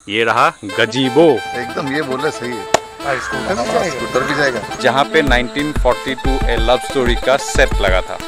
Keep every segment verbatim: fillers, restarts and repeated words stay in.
ये रहा गजीबो, एकदम ये बोले सही है। स्कूटर भी जाएगा, जहाँ पे nineteen forty two a love story का सेट लगा था।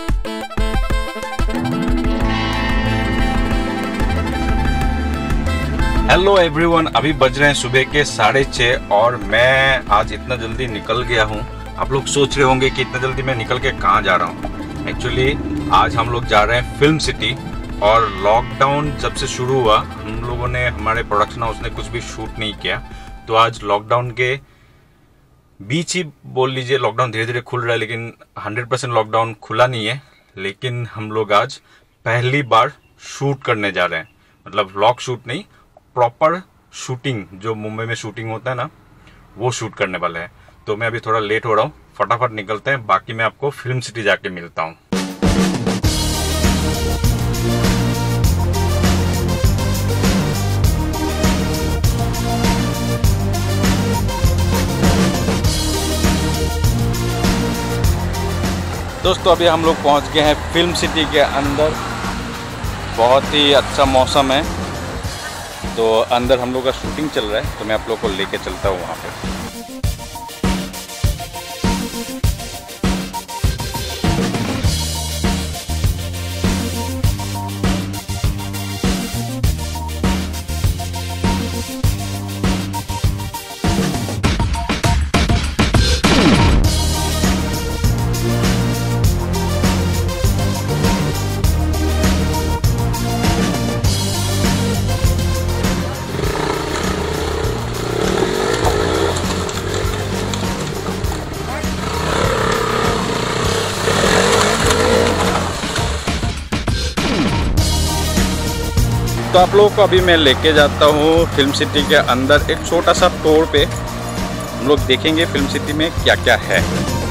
हेलो एवरीवन, अभी बज रहे हैं सुबह के साढ़े छः और मैं आज इतना जल्दी निकल गया हूँ। आप लोग सोच रहे होंगे कि इतना जल्दी मैं निकल के कहाँ जा रहा हूँ। एक्चुअली आज हम लोग जा रहे हैं फिल्म सिटी। और लॉकडाउन जब से शुरू हुआ, हम लोगों ने, हमारे प्रोडक्शन हाउस ने कुछ भी शूट नहीं किया। तो आज लॉकडाउन के बीच ही बोल लीजिए, लॉकडाउन धीरे धीरे खुल रहा है, लेकिन हंड्रेड परसेंट लॉकडाउन खुला नहीं है। लेकिन हम लोग आज पहली बार शूट करने जा रहे हैं, मतलब व्लॉग शूट नहीं, प्रॉपर शूटिंग, जो मुंबई में शूटिंग होता है ना, वो शूट करने वाले हैं। तो मैं अभी थोड़ा लेट हो रहा हूँ, फटाफट निकलते हैं। बाकी मैं आपको फिल्म सिटी जाके मिलता हूँ। दोस्तों अभी हम लोग पहुंच गए हैं फिल्म सिटी के अंदर। बहुत ही अच्छा मौसम है, तो अंदर हम लोग का शूटिंग चल रहा है, तो मैं आप लोग को लेके चलता हूँ वहाँ पे। तो आप लोगों को अभी मैं लेके जाता हूँ फिल्म सिटी के अंदर एक छोटा सा टूर पे। हम लोग देखेंगे फिल्म सिटी में क्या क्या है।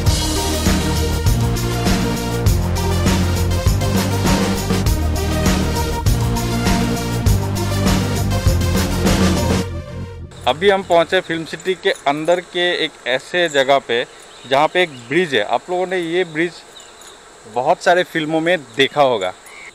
अभी हम पहुँचे फिल्म सिटी के अंदर के एक ऐसे जगह पे जहाँ पे एक ब्रिज है। आप लोगों ने ये ब्रिज बहुत सारे फिल्मों में देखा होगा।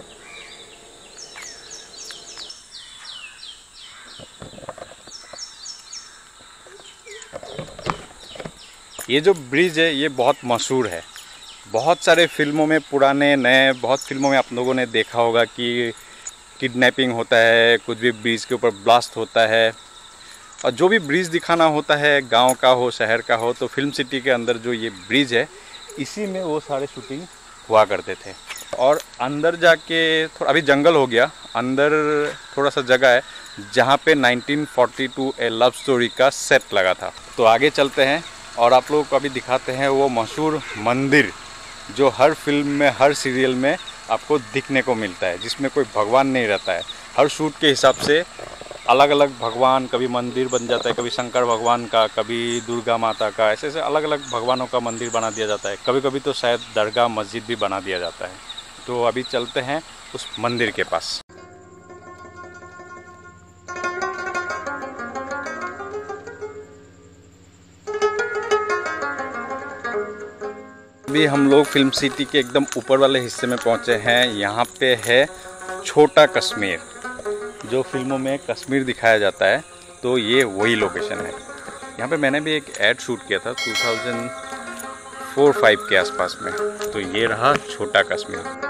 ये जो ब्रिज है ये बहुत मशहूर है, बहुत सारे फिल्मों में, पुराने नए बहुत फिल्मों में आप लोगों ने देखा होगा कि किडनैपिंग होता है, कुछ भी ब्रिज के ऊपर ब्लास्ट होता है। और जो भी ब्रिज दिखाना होता है, गांव का हो शहर का हो, तो फिल्म सिटी के अंदर जो ये ब्रिज है, इसी में वो सारे शूटिंग हुआ करते थे। और अंदर जाके थोड़ा, अभी जंगल हो गया, अंदर थोड़ा सा जगह है जहाँ पे nineteen forty two a love story का सेट लगा था। तो आगे चलते हैं और आप लोगों को अभी दिखाते हैं वो मशहूर मंदिर जो हर फिल्म में, हर सीरियल में आपको दिखने को मिलता है, जिसमें कोई भगवान नहीं रहता है। हर शूट के हिसाब से अलग अलग भगवान, कभी मंदिर बन जाता है, कभी शंकर भगवान का, कभी दुर्गा माता का, ऐसे ऐसे अलग अलग भगवानों का मंदिर बना दिया जाता है। कभी कभी तो शायद दरगाह मस्जिद भी बना दिया जाता है। तो अभी चलते हैं उस मंदिर के पास। अभी हम लोग फिल्म सिटी के एकदम ऊपर वाले हिस्से में पहुंचे हैं। यहाँ पे है छोटा कश्मीर, जो फिल्मों में कश्मीर दिखाया जाता है, तो ये वही लोकेशन है। यहाँ पे मैंने भी एक ऐड शूट किया था टू थाउजेंड फोर फाइव के आसपास में। तो ये रहा छोटा कश्मीर।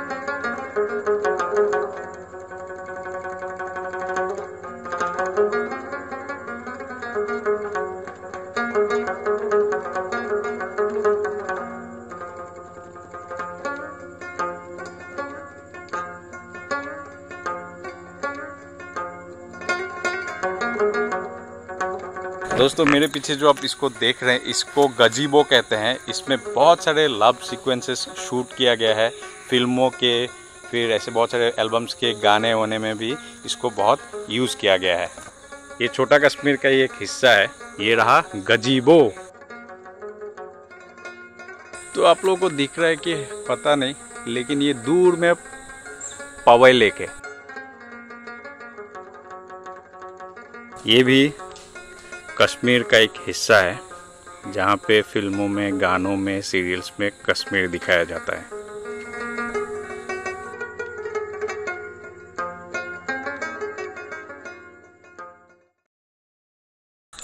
दोस्तों मेरे पीछे जो आप इसको देख रहे हैं, इसको गजीबो कहते हैं। इसमें बहुत सारे लव सीक्वेंसेस शूट किया गया है फिल्मों के, फिर ऐसे बहुत सारे एल्बम्स के गाने होने में भी इसको बहुत यूज़ किया गया है। ये छोटा कश्मीर का ही एक हिस्सा है। ये रहा गजीबो। तो आप लोगों को दिख रहा है कि पता नहीं, लेकिन ये दूर में पवई लेक है। ये भी कश्मीर का एक हिस्सा है, जहाँ पे फिल्मों में, गानों में, सीरियल्स में कश्मीर दिखाया जाता है।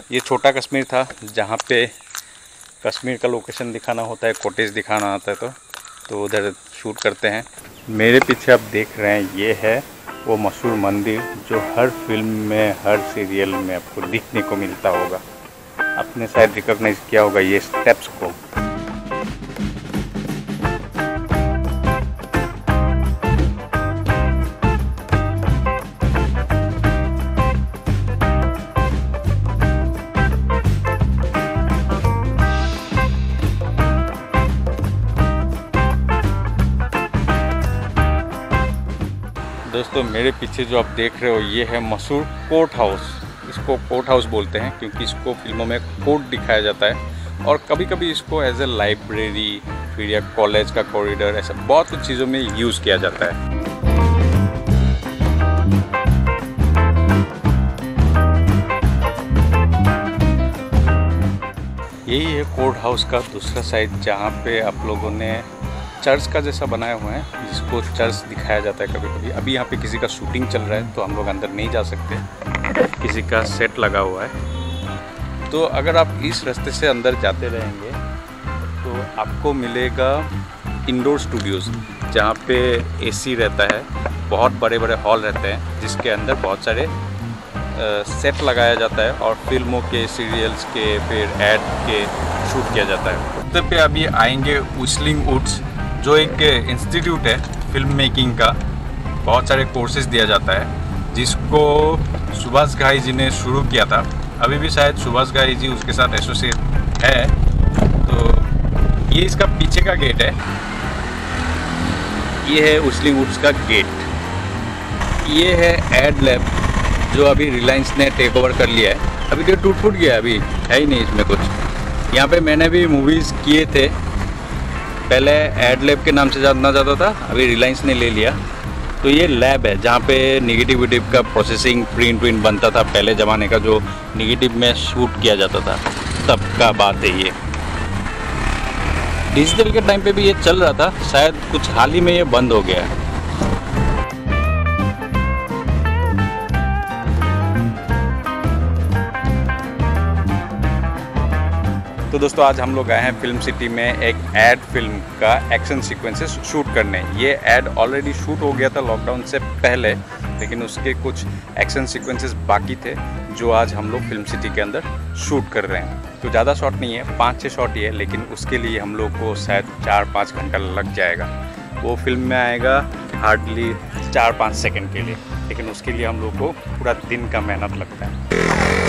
ये छोटा कश्मीर था जहाँ पे कश्मीर का लोकेशन दिखाना होता है, कॉटेज दिखाना होता है, तो तो उधर शूट करते हैं। मेरे पीछे आप देख रहे हैं ये है वो मशहूर मंदिर जो हर फिल्म में, हर सीरियल में आपको दिखने को मिलता होगा। आपने शायद रिकॉग्नाइज किया होगा ये स्टेप्स को। दोस्तों मेरे पीछे जो आप देख रहे हो ये है मशहूर कोर्ट हाउस। इसको कोर्ट हाउस बोलते हैं क्योंकि इसको फिल्मों में कोर्ट दिखाया जाता है और कभी कभी इसको एज ए लाइब्रेरी, फिर या कॉलेज का कॉरिडोर, ऐसा बहुत कुछ चीज़ों में यूज़ किया जाता है। यही है कोर्ट हाउस का दूसरा साइड जहाँ पे आप लोगों ने चर्च का जैसा बनाए हुए हैं जिसको चर्च दिखाया जाता है कभी कभी। अभी यहाँ पे किसी का शूटिंग चल रहा है तो हम लोग अंदर नहीं जा सकते, किसी का सेट लगा हुआ है। तो अगर आप इस रास्ते से अंदर जाते रहेंगे तो आपको मिलेगा इंडोर स्टूडियोज़ जहाँ पे एसी रहता है, बहुत बड़े बड़े हॉल रहते हैं जिसके अंदर बहुत सारे सेट लगाया जाता है और फिल्मों के, सीरियल्स के, फिर एड के शूट किया जाता है। उधर पे अभी आएंगे व्हिस्लिंग वुड्स जो एक इंस्टीट्यूट है फिल्म मेकिंग का। बहुत सारे कोर्सेज दिया जाता है जिसको सुभाष घाई जी ने शुरू किया था। अभी भी शायद सुभाष घाई जी उसके साथ एसोसिएट है। तो ये इसका पीछे का गेट है, ये है व्हिस्लिंग वुड्स का गेट। ये है एड लैब जो अभी रिलायंस ने टेक ओवर कर लिया है। अभी तो टूट फूट गया, अभी है ही नहीं इसमें कुछ। यहाँ पे मैंने भी मूवीज़ किए थे, पहले एड लैब के नाम से जाना जाता था, अभी रिलायंस ने ले लिया। तो ये लैब है जहाँ पे निगेटिव विटिव का प्रोसेसिंग, प्रिंट विंट बनता था पहले ज़माने का, जो निगेटिव में शूट किया जाता था, तब का बात है ये। डिजिटल के टाइम पे भी ये चल रहा था, शायद कुछ हाल ही में ये बंद हो गया है। तो दोस्तों आज हम लोग आए हैं फिल्म सिटी में एक एड फिल्म का एक्शन सीक्वेंसेस शूट करने। ये एड ऑलरेडी शूट हो गया था लॉकडाउन से पहले, लेकिन उसके कुछ एक्शन सीक्वेंसेस बाकी थे जो आज हम लोग फिल्म सिटी के अंदर शूट कर रहे हैं। तो ज़्यादा शॉट नहीं है, पाँच छः शॉट ही है, लेकिन उसके लिए हम लोग को शायद चार पाँच घंटा लग जाएगा। वो फिल्म में आएगा हार्डली चार पाँच सेकेंड के लिए, लेकिन उसके लिए हम लोग को पूरा दिन का मेहनत लगता है।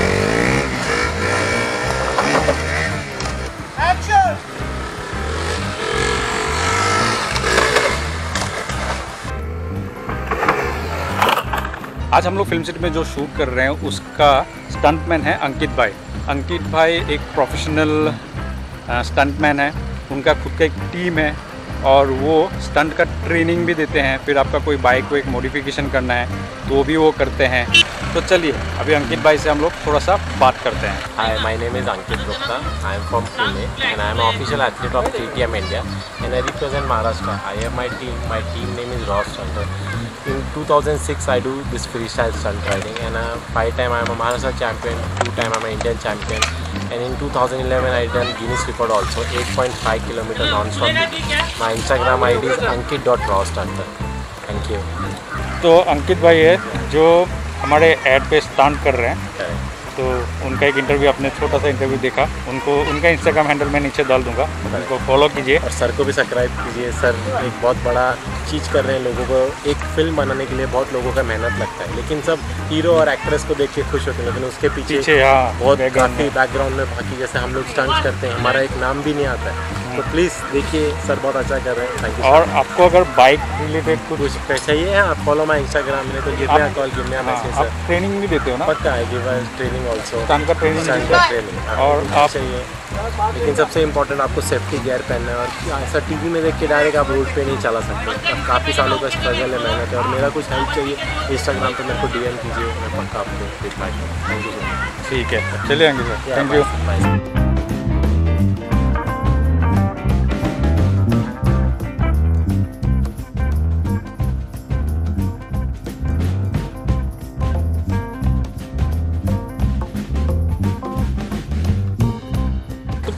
आज हम लोग फिल्म सिटी में जो शूट कर रहे हैं उसका स्टंटमैन है अंकित भाई। अंकित भाई एक प्रोफेशनल स्टंटमैन है, उनका खुद का एक टीम है और वो स्टंट का ट्रेनिंग भी देते हैं। फिर आपका कोई बाइक को एक मॉडिफिकेशन करना है तो वो भी वो करते हैं। तो चलिए अभी अंकित भाई से हम लोग थोड़ा सा बात करते हैं। Hi, my name is Ankit Gupta. I am from Pune and I am an official athlete of K T M India and I represent Maharashtra. I have my team. My team name is Ross Stunter. In two thousand six, I do this freestyle stunt riding and uh, five time I am a Maharashtra champion, two time I am an Indian champion, and in two thousand eleven I done Guinness record also, eight point five kilometer non-stop. My Instagram I D is ankit dot ross stunter. Thank you. तो अंकित भाई है जो हमारे add पे stunt कर रहे हैं, तो उनका एक इंटरव्यू, आपने छोटा सा इंटरव्यू देखा, उनको उनका इंस्टाग्राम हैंडल मैं नीचे डाल दूंगा, उनको फॉलो कीजिए और सर को भी सब्सक्राइब कीजिए। सर एक बहुत बड़ा चीज़ कर रहे हैं, लोगों को एक फिल्म बनाने के लिए बहुत लोगों का मेहनत लगता है, लेकिन सब हीरो और एक्ट्रेस को देख के खुश होते हैं, लेकिन उसके पीछे, पीछे हाँ, बहुत काफ़ी बैकग्राउंड में बाकी जैसे हम लोग स्टंट करते हैं, हमारा एक नाम भी नहीं आता है। तो प्लीज़ देखिए, सर बहुत अच्छा कर रहे हैं। Thank you. और आपको अगर बाइक रिलेटेड कुछ कुछ चाहिए है, आप फॉलो माई इंस्टाग्राम में, तो give me a call, give me a message. आप ट्रेनिंग भी देते हो ना? पक्का है, give us training also, stunt का ट्रेनिंग ट्रेनिंग और आप चाहिए। लेकिन सबसे इम्पोर्टेंट आपको सेफ्टी गियर पहनना है और ऐसा टीवी में देख के डायरेक्ट आप रोड पे नहीं चला सकते। अब काफ़ी सालों का स्ट्रगल है, मेहनत है, और मेरा कुछ हेल्प चाहिए इंस्टाग्राम पे मेरे को डीएम कीजिए, मैं पक्का आपको रिप्लाई करूँगा। Thank you so much. ठीक है, चलिए Ankit sir, thank you.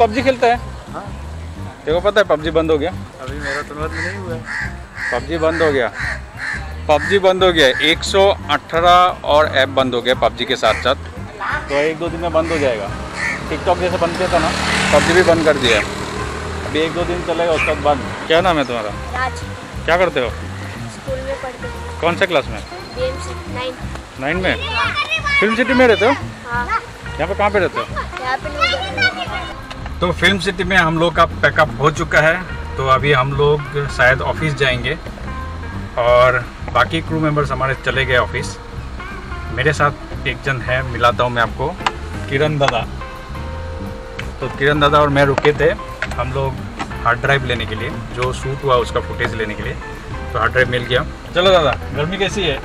PUBG खेलता है? हाँ। तेरे को पता है पबजी बंद हो गया? अभी मेरा तो नहीं हुआ है। पबजी बंद हो गया, पबजी बंद हो गया। एक सौ अठारह और ऐप बंद हो गया पबजी के साथ साथ, तो एक दो दिन में बंद हो जाएगा। टिकटॉक जैसे बंद किया था ना, पबजी भी बंद कर दिया है। अभी एक दो दिन चलेगा, उसके बाद बंद। क्या नाम है तुम्हारा? राज। क्या करते हो? स्कूल में पढ़ते हैं। कौन से क्लास में? BMC nine. नाइन में? फिल्म सिटी में रहते हो? हाँ। यहाँ पे कहाँ पे रहते हो? यहाँ पे नहीं। तो फिल्म सिटी में हम लोग का पैकअप हो चुका है, तो अभी हम लोग शायद ऑफिस जाएंगे और बाकी क्रू मेंबर्स हमारे चले गए ऑफिस। मेरे साथ एक जन है, मिलाता हूँ मैं आपको, किरण दादा। तो किरण दादा और मैं रुके थे हम लोग हार्ड ड्राइव लेने के लिए, जो शूट हुआ उसका फुटेज लेने के लिए। तो हार्ड ड्राइव मिल गया। चलो दादा, गर्मी कैसी है?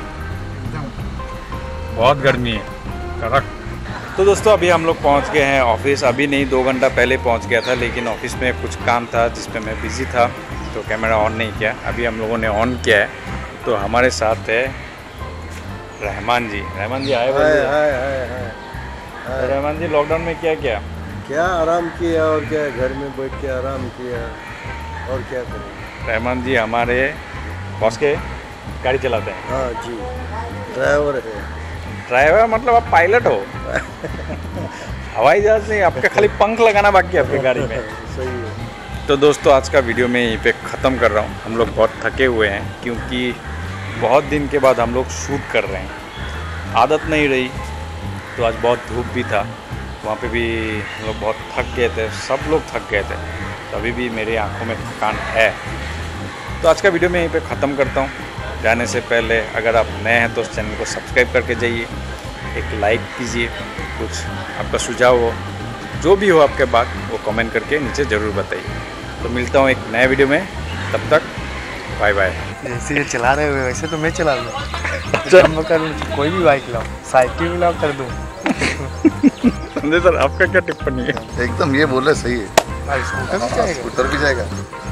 बहुत गर्मी है, कड़क। तो दोस्तों अभी हम लोग पहुंच गए हैं ऑफिस। अभी नहीं, दो घंटा पहले पहुंच गया था, लेकिन ऑफिस में कुछ काम था जिसमें मैं बिज़ी था, तो कैमरा ऑन नहीं किया। अभी हम लोगों ने ऑन किया है। तो हमारे साथ है रहमान जी। रहमान जी आए? हाय हाय हाय हाय। रहमान जी, लॉकडाउन में क्या क्या क्या आराम किया और क्या, घर में बैठ के आराम किया और क्या करें। रहमान जी हमारे बॉस के गाड़ी चलाते हैं। हाँ जी, ड्राइवर है। ड्राइवर मतलब आप पायलट हो? हवाई जहाज नहीं, आपका खाली पंख लगाना बाकी है आपकी गाड़ी में। सही है। तो दोस्तों आज का वीडियो मैं यहीं पे ख़त्म कर रहा हूँ। हम लोग बहुत थके हुए हैं, क्योंकि बहुत दिन के बाद हम लोग शूट कर रहे हैं। आदत नहीं रही, तो आज बहुत धूप भी था, वहाँ पे भी हम लोग बहुत थक गए थे, सब लोग थक गए थे। तो अभी भी मेरी आंखों में थकान है। तो आज का वीडियो मैं यहीं पे ख़त्म करता हूँ। जाने से पहले अगर आप नए हैं तो उस चैनल को सब्सक्राइब करके जाइए, एक लाइक कीजिए, कुछ आपका सुझाव हो, जो भी हो आपके बात, वो कमेंट करके नीचे ज़रूर बताइए। तो मिलता हूँ एक नए वीडियो में, तब तक बाय बाय। जैसे ये चला रहे हुए वैसे तो मैं चला लूँ। जब मैं करूँ कोई भी बाइक लाओ, साइकिल भी लाओ, कर दूँ। संजय सर आपका क्या टिप्पणी है? एकदम ये बोले सही है। स्कूटर भी जाएगा? स्कूटर भी जाएगा,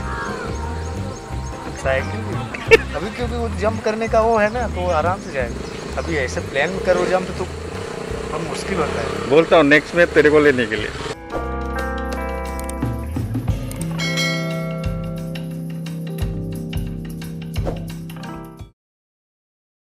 साइकिल भी। अभी क्योंकि वो जंप करने का वो है ना, तो आराम से जाएगा। अभी ऐसे प्लान करो जंप तो बहुत मुश्किल होता है। बोलता हूँ नेक्स्ट में तेरे को लेने के लिए।